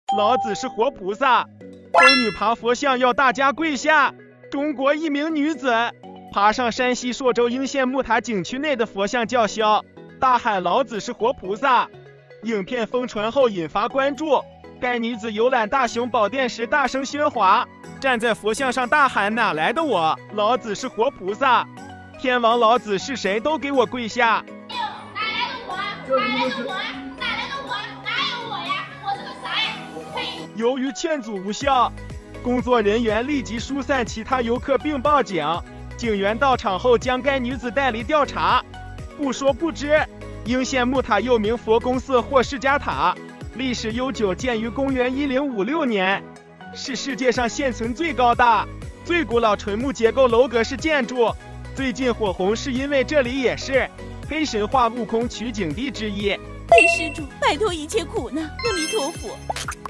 老子是活菩萨。宫女爬佛像要大家跪下。中国一名女子爬上山西朔州应县木塔景区内的佛像叫嚣，大喊老子是活菩萨。影片疯传后引发关注，该女子游览大雄宝殿时大声喧哗，站在佛像上大喊哪来的我，老子是活菩萨，天王老子是谁都给我跪下。 哪来的我？哪来的我？哪来的我？哪有我呀？我是个啥呀？呸！ 由于劝阻无效，工作人员立即疏散其他游客并报警。警员到场后将该女子带离调查。不说不知，应县木塔又名佛宫寺或释迦塔，历史悠久，建于公元1056年，是世界上现存最高大、最古老纯木结构楼阁式建筑。最近火红是因为这里也是黑神话悟空取景地之一。 黑施主，摆脱一切苦难，阿弥陀佛。